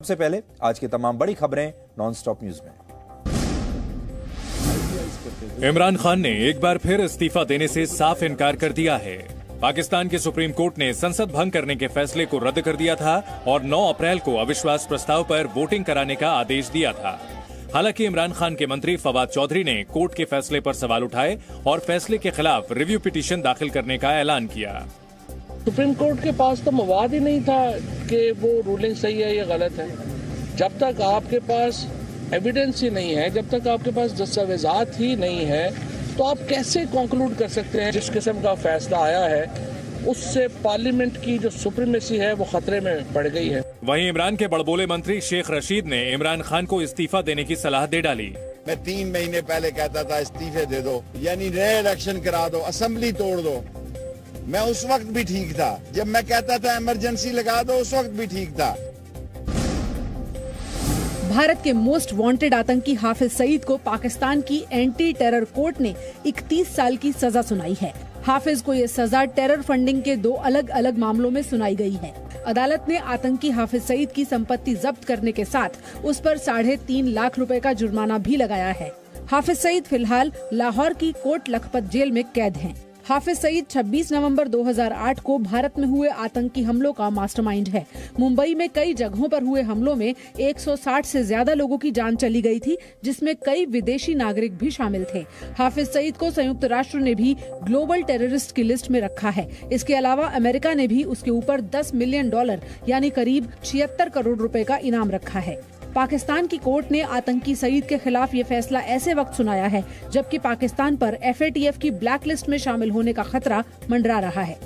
सबसे पहले आज की तमाम बड़ी खबरें नॉन स्टॉप न्यूज में। इमरान खान ने एक बार फिर इस्तीफा देने से साफ इनकार कर दिया है। पाकिस्तान के सुप्रीम कोर्ट ने संसद भंग करने के फैसले को रद्द कर दिया था और 9 अप्रैल को अविश्वास प्रस्ताव पर वोटिंग कराने का आदेश दिया था। हालांकि इमरान खान के मंत्री फवाद चौधरी ने कोर्ट के फैसले पर सवाल उठाए और फैसले के खिलाफ रिव्यू पिटीशन दाखिल करने का ऐलान किया। सुप्रीम कोर्ट के पास तो मवाद ही नहीं था कि वो रूलिंग सही है या गलत है। जब तक आपके पास एविडेंस ही नहीं है, जब तक आपके पास दस्तावेजात ही नहीं है, तो आप कैसे कंक्लूड कर सकते हैं? जिस किस्म का फैसला आया है उससे पार्लियामेंट की जो सुप्रीमेसी है वो खतरे में पड़ गई है। वहीं इमरान के बड़बोले मंत्री शेख रशीद ने इमरान खान को इस्तीफा देने की सलाह दे डाली। मैं 3 महीने पहले कहता था इस्तीफे दे दो, यानी रे इलेक्शन करा दो, असेंबली तोड़ दो। मैं उस वक्त भी ठीक था। जब मैं कहता था इमरजेंसी लगा दो, उस वक्त भी ठीक था। भारत के मोस्ट वांटेड आतंकी हाफिज सईद को पाकिस्तान की एंटी टेरर कोर्ट ने 31 साल की सजा सुनाई है। हाफिज को ये सजा टेरर फंडिंग के 2 अलग अलग मामलों में सुनाई गई है। अदालत ने आतंकी हाफिज सईद की संपत्ति जब्त करने के साथ उस पर 3.5 लाख रुपए का जुर्माना भी लगाया है। हाफिज सईद फिलहाल लाहौर की कोट लखपत जेल में कैद हैं। हाफिज सईद 26 नवंबर 2008 को भारत में हुए आतंकी हमलों का मास्टरमाइंड है। मुंबई में कई जगहों पर हुए हमलों में 160 से ज्यादा लोगों की जान चली गई थी, जिसमें कई विदेशी नागरिक भी शामिल थे। हाफिज सईद को संयुक्त राष्ट्र ने भी ग्लोबल टेररिस्ट की लिस्ट में रखा है। इसके अलावा अमेरिका ने भी उसके ऊपर $10 मिलियन यानी करीब 76 करोड़ रुपए का इनाम रखा है। पाकिस्तान की कोर्ट ने आतंकी सईद के खिलाफ ये फैसला ऐसे वक्त सुनाया है जबकि पाकिस्तान पर FATF की ब्लैक लिस्ट में शामिल होने का खतरा मंडरा रहा है।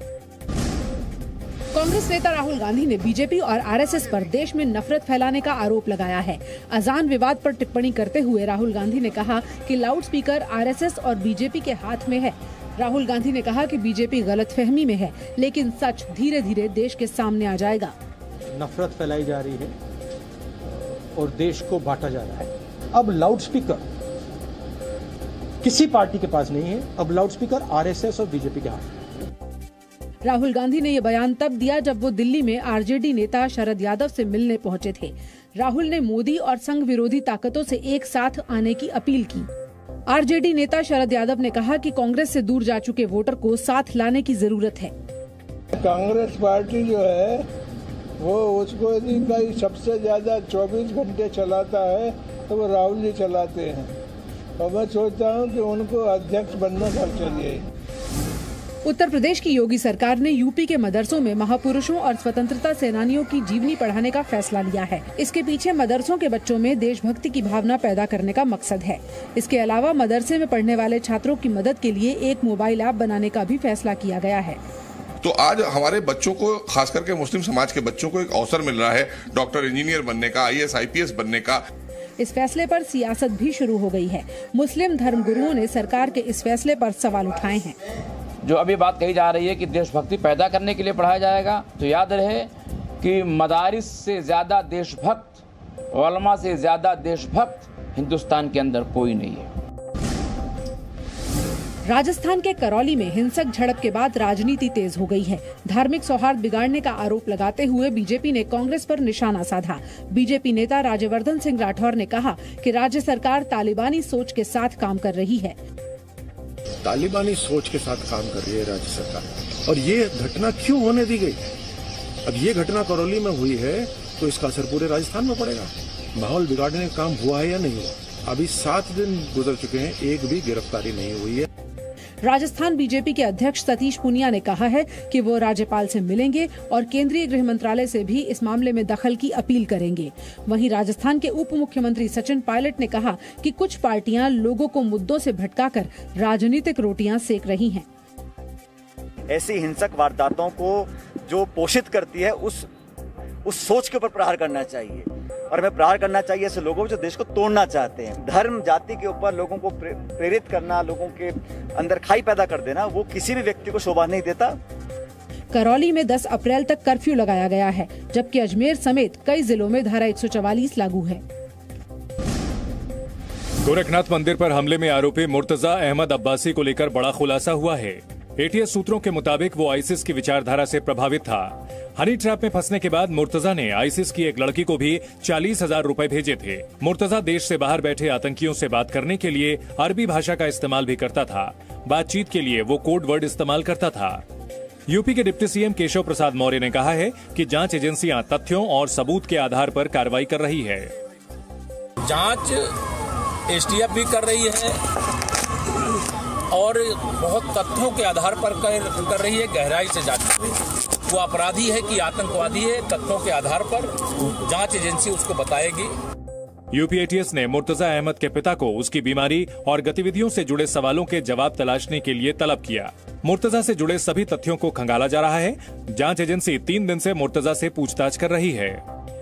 कांग्रेस नेता राहुल गांधी ने बीजेपी और RSS पर देश में नफरत फैलाने का आरोप लगाया है। अजान विवाद पर टिप्पणी करते हुए राहुल गांधी ने कहा कि लाउडस्पीकर RSS और बीजेपी के हाथ में है। राहुल गांधी ने कहा कि बीजेपी गलतफहमी में है, लेकिन सच धीरे धीरे देश के सामने आ जाएगा। नफरत फैलाई जा रही है और देश को बांटा जा रहा है। अब लाउडस्पीकर किसी पार्टी के पास नहीं है, अब लाउडस्पीकर RSS और बीजेपी के हाथ। राहुल गांधी ने ये बयान तब दिया जब वो दिल्ली में RJD नेता शरद यादव से मिलने पहुंचे थे। राहुल ने मोदी और संघ विरोधी ताकतों से एक साथ आने की अपील की। RJD नेता शरद यादव ने कहा कि कांग्रेस से दूर जा चुके वोटर को साथ लाने की जरूरत है। कांग्रेस पार्टी जो है वो उसको यदि कहीं सबसे ज्यादा 24 घंटे चलाता है तो वो राहुल जी चलाते हैं, और मैं सोचता हूँ कि उनको अध्यक्ष बनना चाहिए। उत्तर प्रदेश की योगी सरकार ने यूपी के मदरसों में महापुरुषों और स्वतंत्रता सेनानियों की जीवनी पढ़ाने का फैसला लिया है। इसके पीछे मदरसों के बच्चों में देशभक्ति की भावना पैदा करने का मकसद है। इसके अलावा मदरसे में पढ़ने वाले छात्रों की मदद के लिए एक मोबाइल ऐप बनाने का भी फैसला किया गया है। तो आज हमारे बच्चों को, खास करके मुस्लिम समाज के बच्चों को एक अवसर मिल रहा है डॉक्टर, इंजीनियर बनने का, IAS IPS बनने का। इस फैसले पर सियासत भी शुरू हो गई है। मुस्लिम धर्मगुरुओं ने सरकार के इस फैसले पर सवाल उठाए हैं। जो अभी बात कही जा रही है कि देशभक्ति पैदा करने के लिए पढ़ाया जाएगा, तो याद रहे कि मदारिस से ज्यादा देशभक्त, उलमा से ज्यादा देशभक्त हिंदुस्तान के अंदर कोई नहीं है। राजस्थान के करौली में हिंसक झड़प के बाद राजनीति तेज हो गई है। धार्मिक सौहार्द बिगाड़ने का आरोप लगाते हुए बीजेपी ने कांग्रेस पर निशाना साधा। बीजेपी नेता राज्यवर्धन सिंह राठौर ने कहा कि राज्य सरकार तालिबानी सोच के साथ काम कर रही है। तालिबानी सोच के साथ काम कर रही है राज्य सरकार, और ये घटना क्यों होने दी गई? अब ये घटना करौली में हुई है तो इसका असर पूरे राजस्थान में पड़ेगा। माहौल बिगाड़ने का काम हुआ है या नहीं हुआ? अभी 7 दिन गुजर चुके हैं, एक भी गिरफ्तारी नहीं हुई है। राजस्थान बीजेपी के अध्यक्ष सतीश पूनिया ने कहा है कि वो राज्यपाल से मिलेंगे और केंद्रीय गृह मंत्रालय से भी इस मामले में दखल की अपील करेंगे। वहीं राजस्थान के उप मुख्यमंत्री सचिन पायलट ने कहा कि कुछ पार्टियां लोगों को मुद्दों से भटकाकर राजनीतिक रोटियां सेक रही हैं। ऐसी हिंसक वारदातों को जो पोषित करती है उस सोच के ऊपर प्रहार करना चाहिए, और हमें प्रहार करना चाहिए ऐसे लोगों जो देश को तोड़ना चाहते हैं। धर्म जाति के ऊपर लोगों को प्रेरित करना, लोगों के अंदर खाई पैदा कर देना, वो किसी भी व्यक्ति को शोभा नहीं देता। करौली में 10 अप्रैल तक कर्फ्यू लगाया गया है, जबकि अजमेर समेत कई जिलों में धारा 144 लागू है। गोरखनाथ मंदिर पर हमले में आरोपी मुर्तजा अहमद अब्बासी को लेकर बड़ा खुलासा हुआ है। एटीएस सूत्रों के मुताबिक वो आईसिस की विचारधारा से प्रभावित था। हनी ट्रैप में फंसने के बाद मुर्तजा ने आईसिस की एक लड़की को भी 40,000 रुपए भेजे थे। मुर्तजा देश से बाहर बैठे आतंकियों से बात करने के लिए अरबी भाषा का इस्तेमाल भी करता था। बातचीत के लिए वो कोड वर्ड इस्तेमाल करता था। यूपी के डिप्टी सीएम केशव प्रसाद मौर्य ने कहा है कि जांच एजेंसियां तथ्यों और सबूत के आधार पर कार्रवाई कर रही है। जांच एसटीएफ भी कर रही है और बहुत तथ्यों के आधार पर कर रही है, गहराई से जांच कर रही है। वो अपराधी है कि आतंकवादी है, तथ्यों के आधार पर जांच एजेंसी उसको बताएगी। यूपी एटीएस ने मुर्तजा अहमद के पिता को उसकी बीमारी और गतिविधियों से जुड़े सवालों के जवाब तलाशने के लिए तलब किया। मुर्तजा से जुड़े सभी तथ्यों को खंगाला जा रहा है। जांच एजेंसी 3 दिन से मुर्तजा से पूछताछ कर रही है।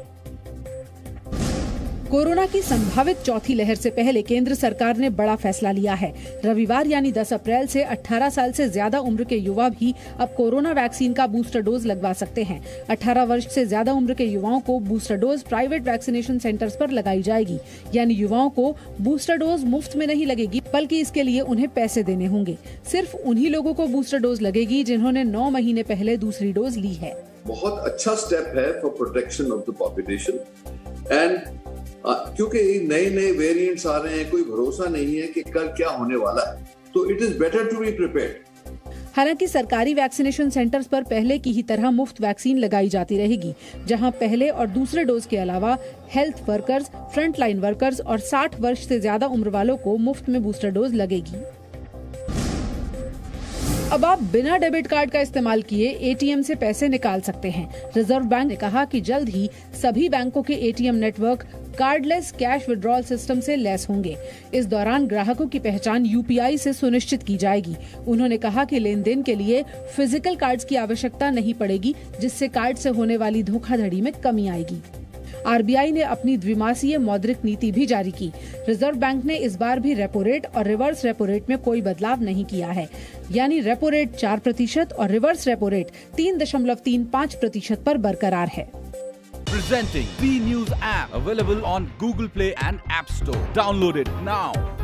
कोरोना की संभावित चौथी लहर से पहले केंद्र सरकार ने बड़ा फैसला लिया है। रविवार यानी 10 अप्रैल से 18 साल से ज्यादा उम्र के युवा भी अब कोरोना वैक्सीन का बूस्टर डोज लगवा सकते हैं। 18 वर्ष से ज्यादा उम्र के युवाओं को booster dose private vaccination centres पर लगाई जाएगी। यानी युवाओं को बूस्टर डोज मुफ्त में नहीं लगेगी, बल्कि इसके लिए उन्हें पैसे देने होंगे। सिर्फ उन्हीं लोगों को बूस्टर डोज लगेगी जिन्होंने 9 महीने पहले दूसरी डोज ली है। बहुत अच्छा स्टेप है for protection of the population and क्योंकि नए वेरिएंट्स आ रहे हैं, कोई भरोसा नहीं है कि कल क्या होने वाला है, तो it is better to be prepared. हालांकि सरकारी वैक्सीनेशन सेंटर्स पर पहले की ही तरह मुफ्त वैक्सीन लगाई जाती रहेगी, जहां पहले और दूसरे डोज के अलावा health workers, front line workers और 60 वर्ष से ज्यादा उम्र वालों को मुफ्त में बूस्टर डोज लगेगी। अब आप बिना डेबिट कार्ड का इस्तेमाल किए एटीएम से पैसे निकाल सकते हैं। रिजर्व बैंक ने कहा कि जल्द ही सभी बैंकों के ATM network cardless cash withdrawal system से लैस होंगे। इस दौरान ग्राहकों की पहचान यूपीआई से सुनिश्चित की जाएगी। उन्होंने कहा कि लेन देन के लिए फिजिकल कार्ड्स की आवश्यकता नहीं पड़ेगी, जिससे कार्ड से होने वाली धोखाधड़ी में कमी आएगी। आरबीआई ने अपनी द्विमासीय मौद्रिक नीति भी जारी की। रिजर्व बैंक ने इस बार भी रेपो रेट और रिवर्स रेपो रेट में कोई बदलाव नहीं किया है, यानी रेपो रेट 4% और रिवर्स रेपो रेट 3.35% पर बरकरार है। Presenting B News app available on Google Play and App Store. Download it now.